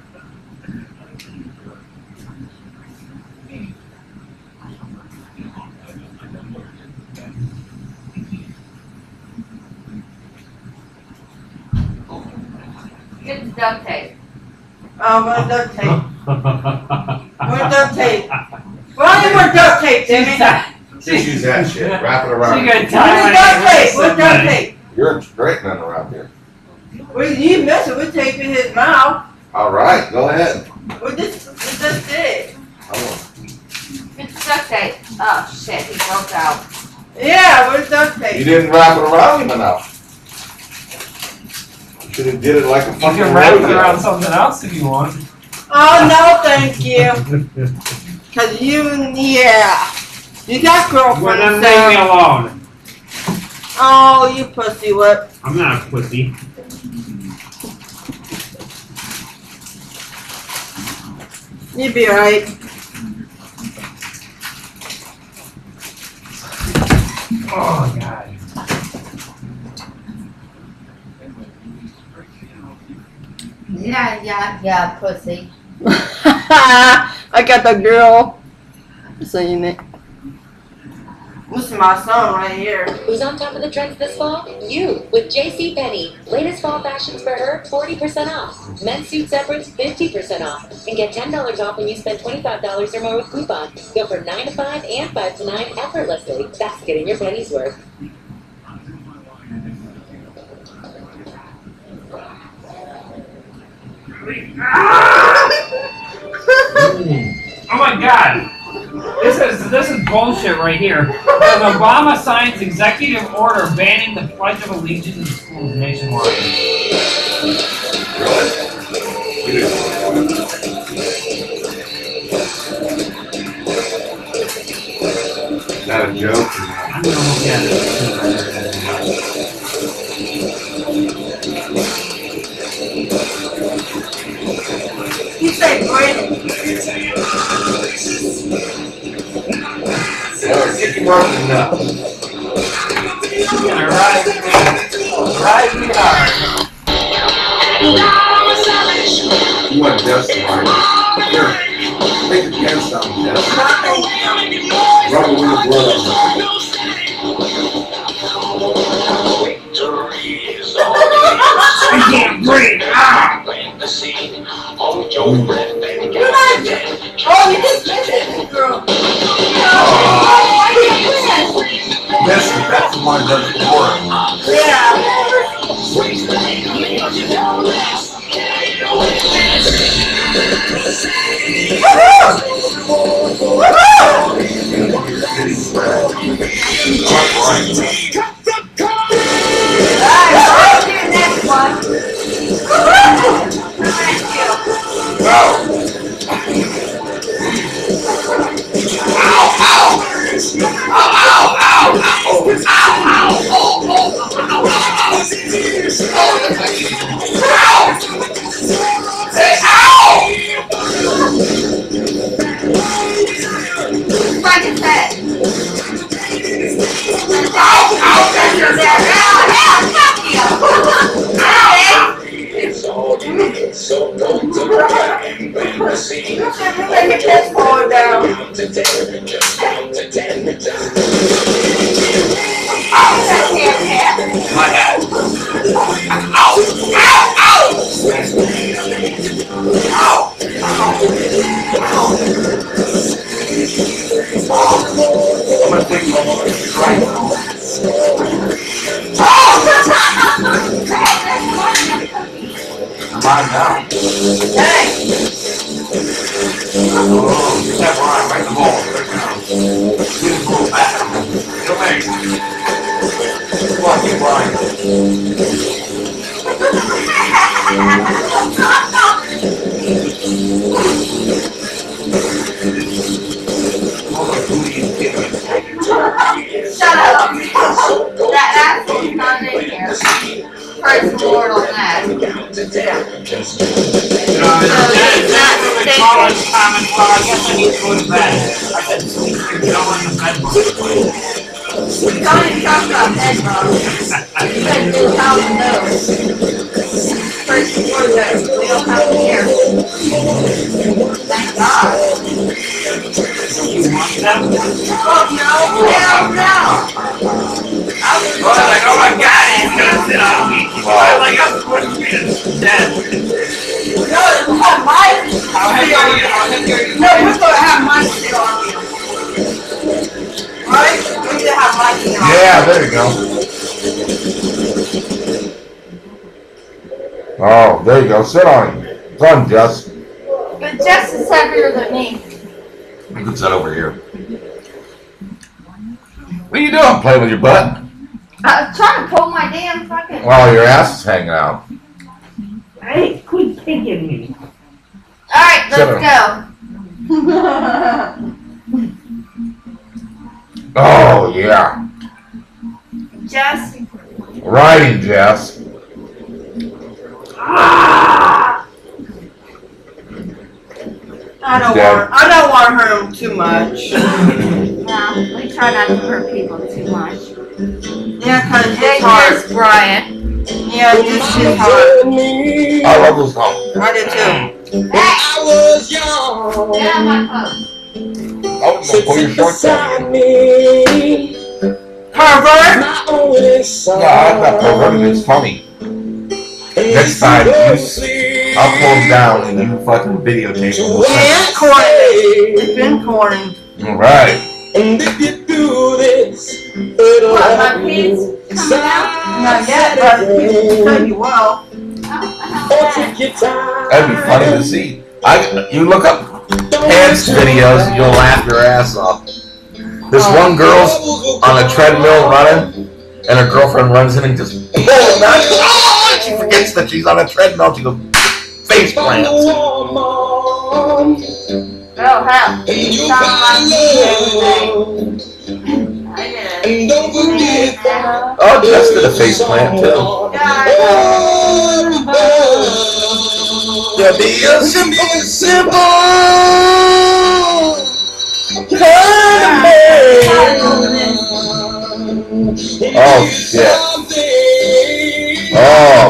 Get the duct tape. Oh, what duct tape? What duct tape? Why any more duct tape, damn it? Just use that shit. Wrap it around. She got Where's tied duct tape? Where's duct tape? You're straightening around here. Well, you messing with taping his mouth. All right, go ahead. Well, this it. Get the duct tape. Oh shit, he broke out. Yeah, where's duct You tape? didn't wrap it around him enough. You should have did it like a You fucking can wrap it rodeo. around something else if you want. Oh, no, thank you. Cause yeah. You got Well, girlfriend, then leave me so. alone. Oh, you pussy whip. I'm not a pussy. You be right. Oh God. Yeah, pussy. I got the girl saying it. This is my son right here. Who's on top of the trends this fall? You, with JCPenney. Latest fall fashions for her, 40% off. Men's suit separates, 50% off. And get $10 off when you spend $25 or more with coupon. Go from 9 to 5 and 5 to 9 effortlessly. That's getting your pennies worth. Oh my God. This is bullshit right here. As Obama signs executive order banning the Pledge of Allegiance in schools nationwide. joking. You say great. Get him working up. Ride me hard. You want Jess to ride. Here, take the pants down, Jess. Rub a little blood on I can't breathe. Ah! Oh, you just missed it, girl. That's the one that does the work. Yeah. Yeah, there you go. Oh, there you go. Sit on him. It's on Jess. But Jess is heavier than me. You can sit over here. What are you doing? Playing with your butt? I was trying to pull my damn fucking. Well, your ass is hanging out. Hey, quit taking me. Alright, let's go. Oh, yeah. Jess. Riding, Jess. I don't want to hurt him too much. No, we try not to hurt people too much. Yeah, because it's Yes, hard. Brian. Yeah, this is hard. I love this song. I did too. I was young. Yeah, my phone. Oh, don't pull your shorts down. Pervert? No, it's not perverted. It's funny. Next time, I'll pull them down and you fucking videotape them. Yeah, corny. It's been corny. Alright. And if you do this, What, my kids coming out? Not yet, but you said you will. Oh, how That'd be funny to see. You look up pants videos and you'll laugh your ass off. This one girl's on a treadmill running, and her girlfriend runs in and just pulls her back. Oh, she forgets that she's on a treadmill. She goes face plants. Oh, hell. You sound like me every day. And don't forget. Oh, Jess did a face plant too. Yeah, be a simple kind of man. Oh shit. Oh,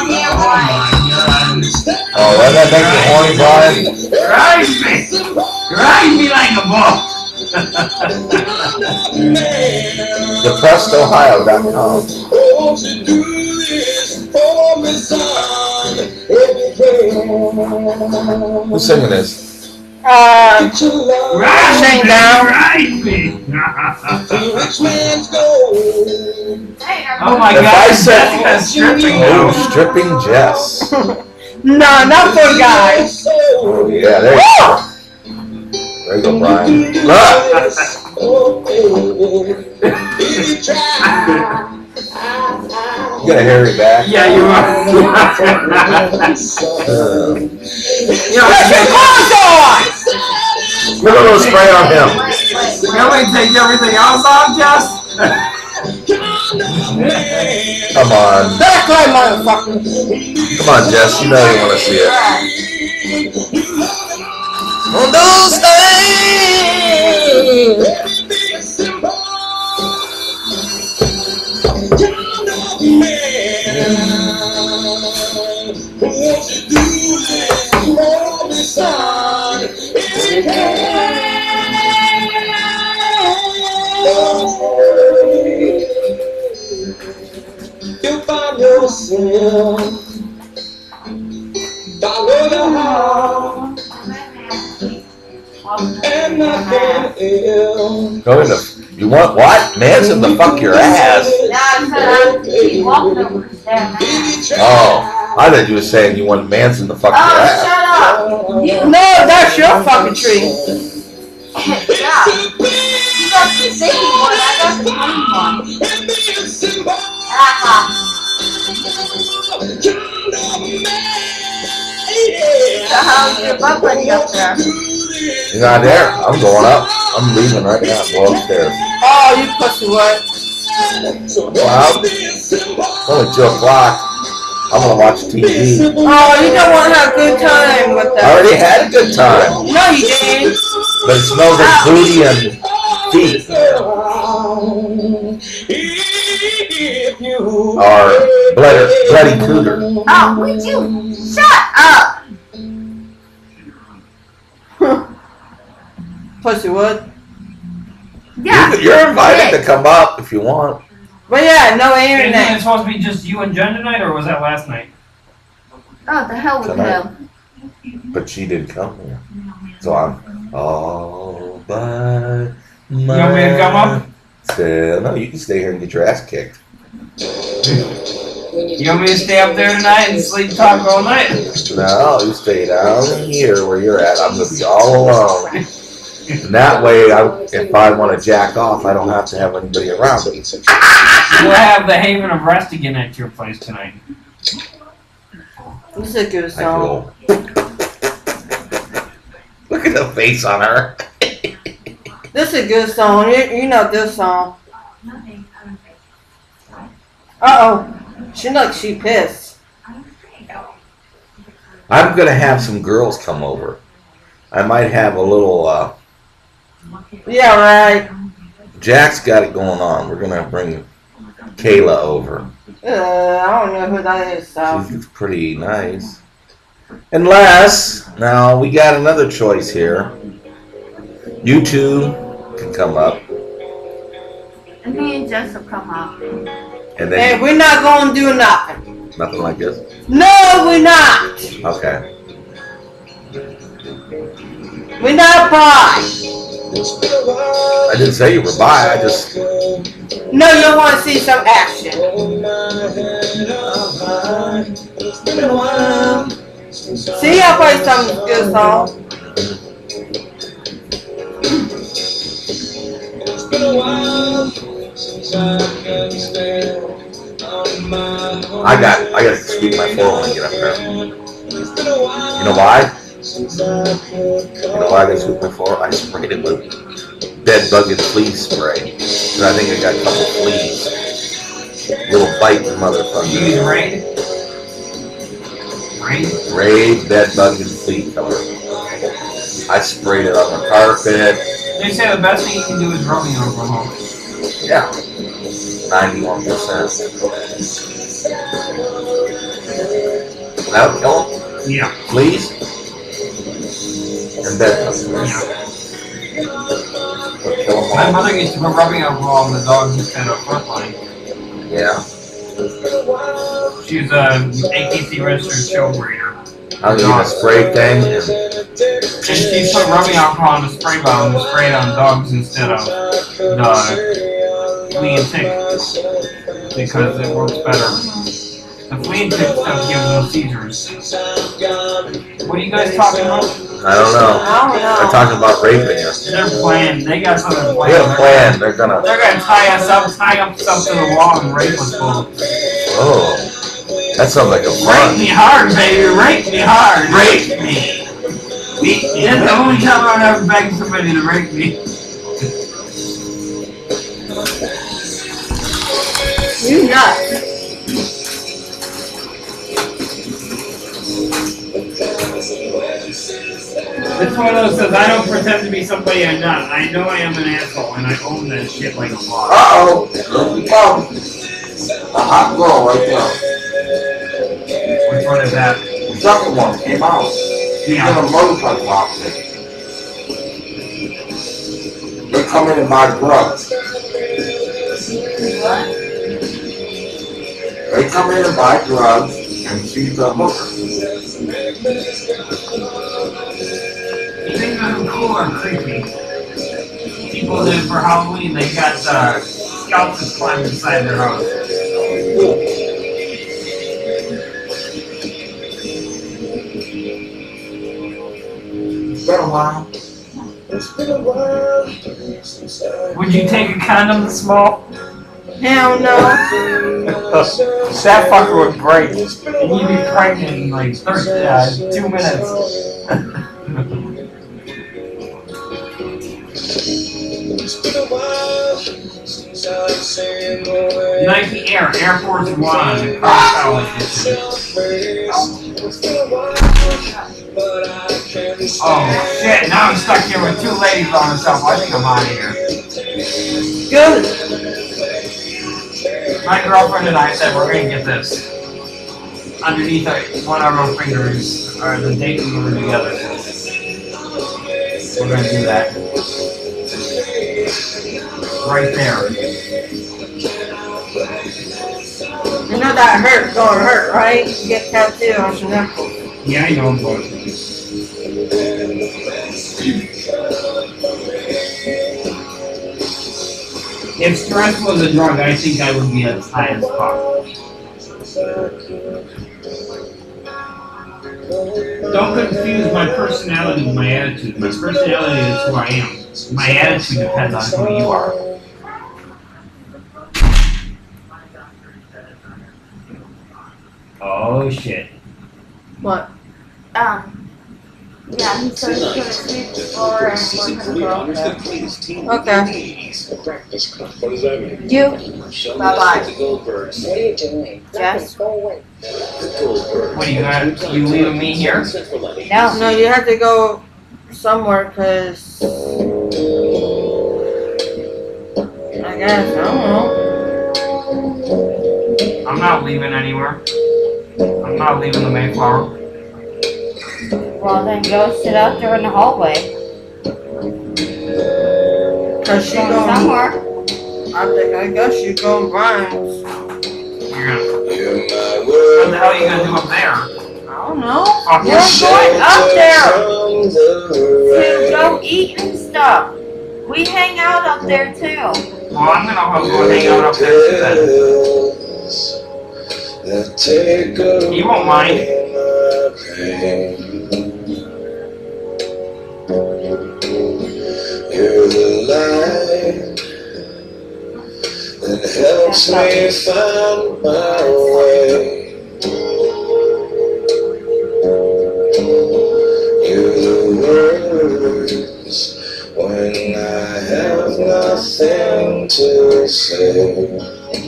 doesn't that make you horny, Brian? Grind me like a ball. DepressedOhio.com. Who's singing this? Shane Down. Oh my If God! I said, Jessica's stripping oh, now. stripping Jess. No, not for guys. Oh yeah, there you go. There you go, Brian. Look. You got a hairy back. Yeah, you are. Put your clothes on! Look at those spray on him. Can we take everything else off, Jess? Come on. Back line, motherfucker. Come on, Jess. You know you want to see it. On those You find yourself, follow your heart, and nothing else. Go into. You want what? Manson to fuck your ass. Oh, I thought you were saying you want Manson to fuck your ass. Shut up! No, that's your fucking tree. Yeah. You got the sticky one, I got the funny one. So how's your butt buddy up there? You're not there. I'm going up. I'm leaving right now. Go upstairs. Oh, you pussy what? Well, it's only 2 o'clock. I'm gonna watch TV. Oh, you don't want to have a good time with I that. already had a good time, No, you didn't. but it smells like booty and feet. Or bloody cooter. Oh, would you shut up? Pussy what? Yeah. You're invited to come up if you want. But yeah, no Isn't it internet. supposed to be just you and Jen tonight, or was that last night? Oh, the hell with Tonight. him. But she didn't come here. So I'm all by You want me to come up? myself. No, you can stay here and get your ass kicked. You want me to stay up there tonight and sleep talk all night? No, you stay down here where you're at. I'm gonna be all alone. And that way, if I want to jack off, I don't have to have anybody around me. We'll have the Haven of Rest again at your place tonight. This is a good I song. feel. Look at the face on her. This is a good song. You know this song. Uh-oh. She pissed. I'm gonna have some girls come over. I might have a little. Yeah, right. Jack's got it going on. We're gonna bring Kayla over. I don't know who that is, so. She's pretty nice. Unless, now we got another choice here. You two can come up, And me and Jess will come up. and Hey, then we're not gonna do nothing. nothing like this. No, we're not. Okay. We're not bi. I didn't say you were bi. I just. No, you want to see some action. See, I'll play some good song. I gotta sweep my floor when I get up there. You know why? You know why I gotta sweep my floor? I sprayed it with bed bug and flea spray. So I think I got a couple fleas. Little biting You use motherfucker. Raid? Raid? Raid bed bug and flea killer. I sprayed it on the carpet. They say the best thing you can do is rubbing alcohol. Yeah. 91%. That'll kill them? Yeah. Fleas? And bed bugs. Yeah. Will kill them My all. mother used to put rubbing alcohol on the dogs instead of frontline. Yeah. She was a AKC registered show breeder. I'll get a spray thing. And she put rubbing alcohol in a spray bottle and sprayed on dogs instead of the flea and tick because it works better. The flea and tick stuff gives them seizures. What are you guys talking about? I don't know. I don't know. They're talking about raping you. They're planned. They got something We planned. have a plan. They're gonna. They're gonna tie us up to the wall and rape us both. Oh. That sounds like a Rape fun. me hard, baby. Rape me hard. Rape me. Beat me. That's the only time I've ever begged somebody to rape me. You nuts. This one of those says, I don't pretend to be somebody I'm not. I know I am an asshole, and I own that shit like a boss. Uh-oh. Oh. A hot girl right there. Which one is that? The second one came out. She's in a motorcycle outfit. They come in and buy drugs. They come in and buy drugs, and she's a hooker. You think they're cool or creepy? People that for Halloween, they got scouts that climb inside their house. It's been a while. Would you take a condom this small? Hell no. That fucker would break. And you'd be pregnant in like 2 minutes. Nike Air Force One, College Edition. Oh shit, now I'm stuck here with 2 ladies by myself. I think I'm out of here. Good. My girlfriend and I said we're gonna get this. Underneath one of our fingers, or the date we were together. We're gonna do that. Right there. You know that hurt, gonna hurt, right? You get tattooed on your knuckle. Yeah, I know, but if stress was a drug, I think I would be as high as fuck. Don't confuse my personality with my attitude. My personality is who I am. My attitude depends on who you are. Oh shit. What? Yeah, he said he's gonna sweep the floor and we're gonna go. Okay. What does that mean? You, Bye-bye. The Goldbergs. What are you doing? Jess? Go away. The Goldbergs. What, you leaving me here? No. No, you have to go somewhere, cause I guess, I don't know. I'm not leaving anywhere. I'm not leaving the Mayflower. Well, then go sit out there in the hallway. Cause she Go going, somewhere. I guess she going Brian's. You're gonna. What the hell are you gonna do up there? I don't know. Fuck We're this shit. going up there to go eat and stuff. We hang out up there too. Well, I'm gonna go hang out up there too then. You won't mind. You're the light that helps me find my way. You're the words when I have myself.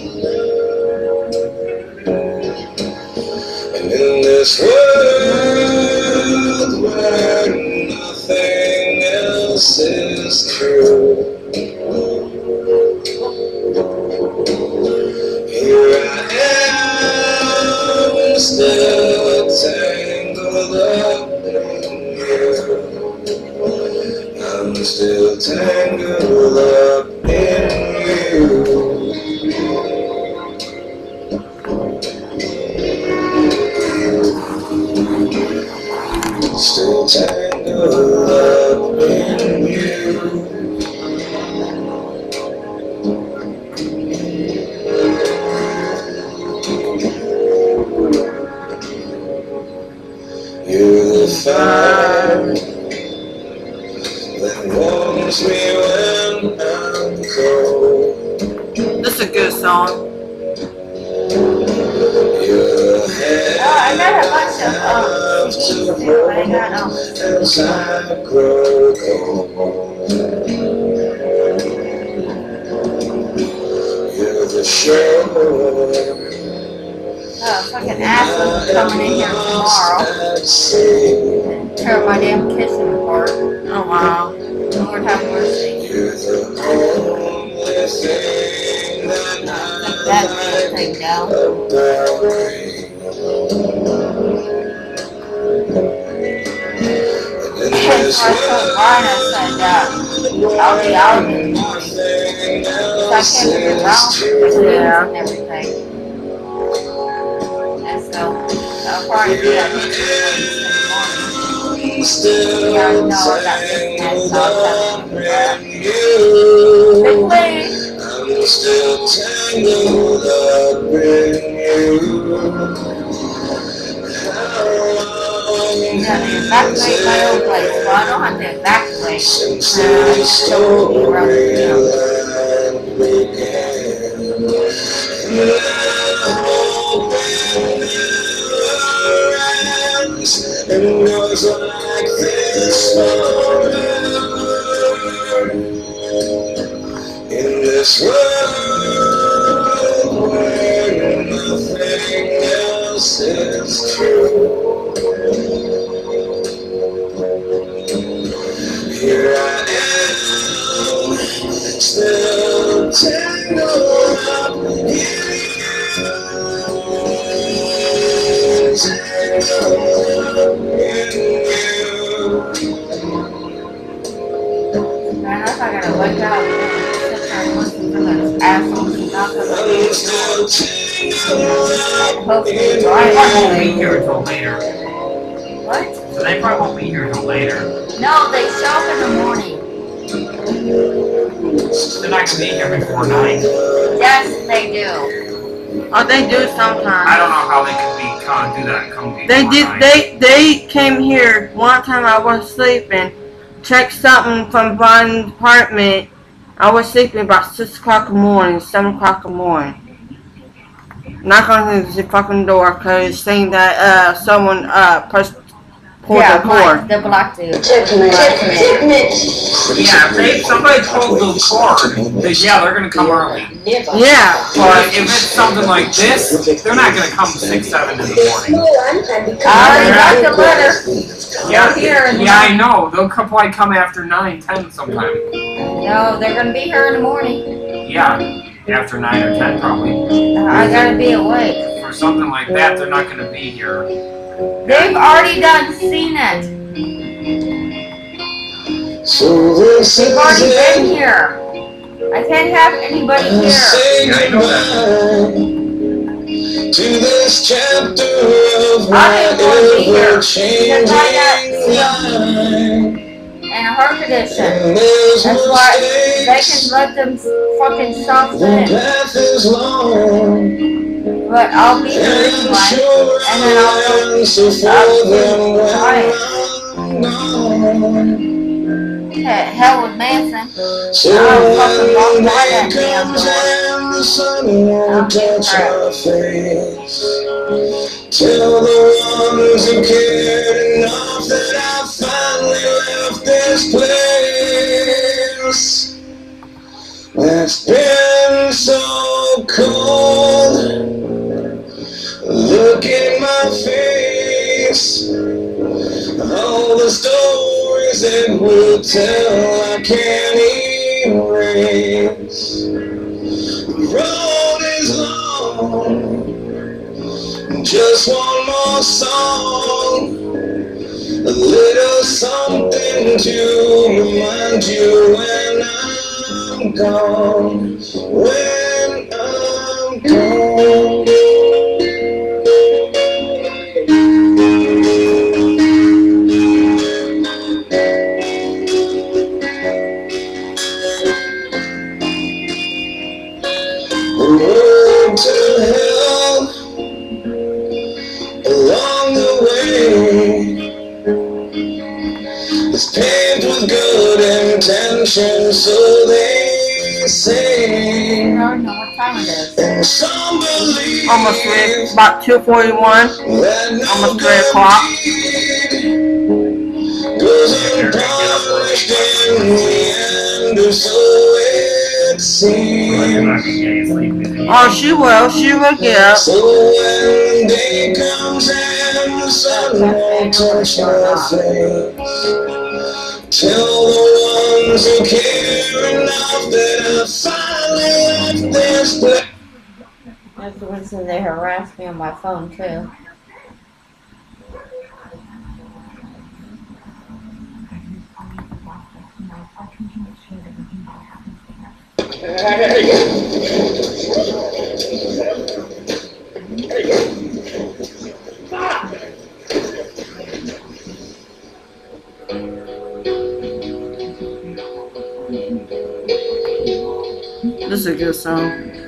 And in this world where nothing else is true, here I am, still tangled up in you. I'm still tangled up in you. Still tangled up in you. You're the fire that warms me when I'm cold. This is a good song. You're the hand I got a bunch of CDs too, but I got as I grow cold. You're the shore. fucking asshole coming in here tomorrow. Tear my damn kitchen apart. Oh wow. Lord have mercy. You're the only thing That thing down. I told Brian, I said, I'll be out in the morning. So I can't get around with it and everything. And so, I'll probably be at his place in the morning. Yeah, I know I got this mess, so I'll have to big way. I'm still tangled up in you. Yeah, they evacuate my old place, so I don't have to evacuate. Since I the just don't be around the town. storyline began, and goes like this forever. In this world where nothing else is true, here I am, still tangled up in you. Tangled up in you. Man, I gotta wake up and sit there and listen to those assholes who knock on the I'm door. still tangled And hopefully They Brian probably will won't be leave. here until later. What? So they probably won't be here until later. No, they show up in the morning. They're not gonna be here before 9. Yes, they do. Oh, they do sometimes. I don't know how they could be do that and come before They did. 9. They came here one time. I was sleeping. Checked something from Brian's apartment. I was sleeping about 6 o'clock in the morning, 7 o'clock in the morning. Knock on the fucking door because saying that someone pulled the cord. The black dude. Yeah, if somebody pulled the cord, they're gonna come early. Yeah. But if it's something like this, they're not gonna come 6, 7 in the morning. I already got the letter. Yeah, Here in the yeah, I know. They'll probably come after 9, 10 sometime. No, they're gonna be here in the morning. Yeah, after 9 or 10 probably. I gotta be awake. For something like that, they're not gonna be here. They've already seen it. So this They've is already been it. here. I can't have anybody here. Say Yeah, I know that. goodbye to this chapter of I my didn't want to be here because ever-changing I got life. in her condition. And there's That's no why they can stakes. let them fucking stop The in. path is long, But I'll be here and I'm anyway. sure And then I'll I'll go. answer for them when I'm gone. Hell with Manson. So I'll fucking walk when by day that damn comes door. and the sun won't touch our face, tell the ones who cared enough that I finally left this place that's been face. All the stories that we'll tell I can't erase. The road is long, just one more song. A little something to remind you when I'm gone. When I'm gone. Road to hell along the way is paved with good intentions, so they say. I don't know what time it is. And some believe Almost 3, about 2:41. Almost 3 o'clock. goes unpunished in the end, or so it seems. Oh, she will get up. So when day comes and the sun won't touch my face, tell the ones who care enough that I finally left this place. That's the ones that they harassed me on my phone too. This is a good song.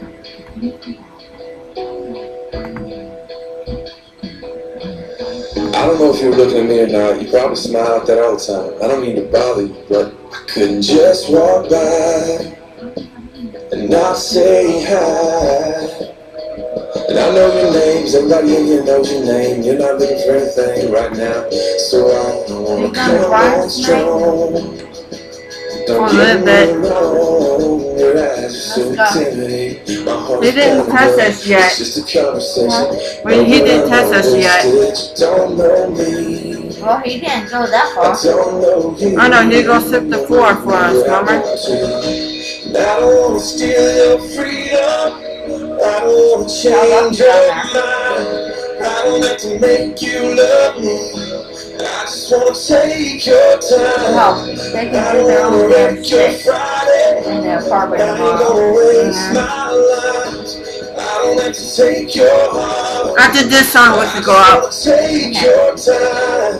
I don't know if you're looking at me or not. You probably smile at that all the time. I don't mean to bother you, but I couldn't just walk by and not say hi. And I know your names, everybody in here knows your name. You're not looking for anything right now, so I don't wanna come on strong. Don't get me wrong, your eyes are so intimidating. My heart's He didn't test us yet. It's just a conversation. Well, he didn't test us yet. Don't know me. Well, he didn't go that I far. don't know you. I know, he gonna sweep the floor for us, remember? I don't wanna steal your freedom. I don't wanna change your mind. I don't have to make you love me. I just wanna take your time. No, they can do their own damn shit in their apartment I ain't gonna waste my life. I don't have to take your heart. After this song, we can go out. Take your time.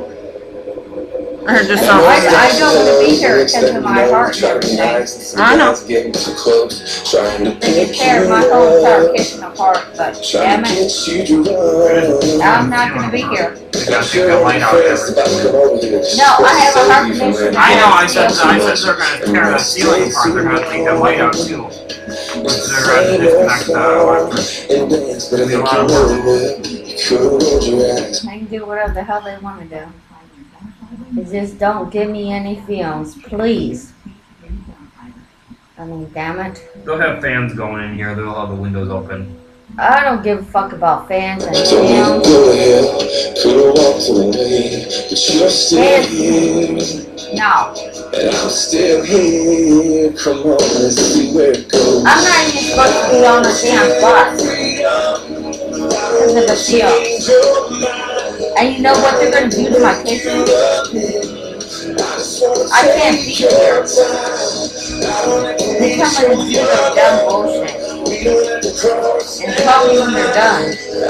I heard this song. I don't want to be here because of my heart and everything. I know. Getting too close, trying to They could tear my whole entire kitchen apart, but damn it, I'm not going to be here. You gotta take that light out there. No, I have a heart condition. I know, I said they're gonna tear the ceiling apart, they're gonna take that light out too. They're gonna disconnect the electric. They can do whatever the hell they want to do. But just don't give me any films, please. I mean, damn it. They'll have fans going in here, they'll have the windows open. I don't give a fuck about fans and films. No. And I'm still here. Come on, let's see where it goes. I'm not even supposed to be on a damn bus. Because of the film. And you know what they're going to do to my kitchen? I can't be here. They come in and do their dumb bullshit. And tell me when they're done.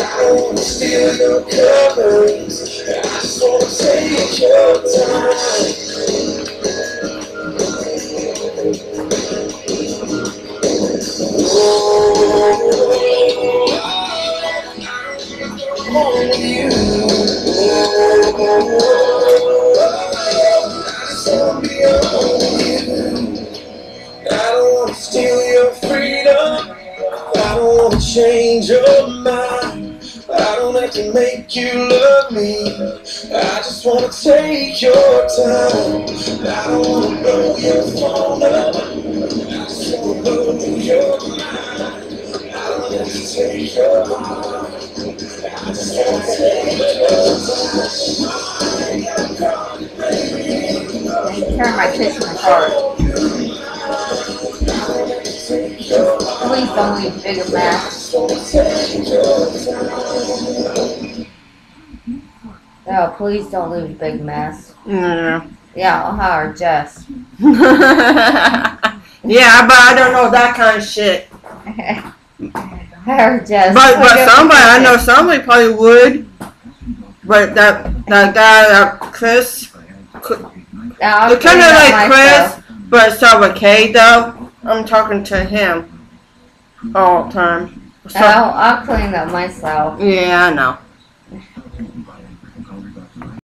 Change your mind. I don't have to make you love me. I just wanna take your time. I don't wanna blow your phone up. I just wanna blow your mind. I don't have to take your heart. Turn my kitchen apart. Please don't leave big a mess. Oh, please don't leave a big mess. Yeah. Yeah, I'll hire Jess. Yeah, but I don't know that kind of shit. Hire Jess. But somebody, I know somebody probably would. But that guy, Chris, I'll kind clean of up like myself. Chris, but start with K though. I'm talking to him all the time. So, I'll clean up myself. yeah, I know.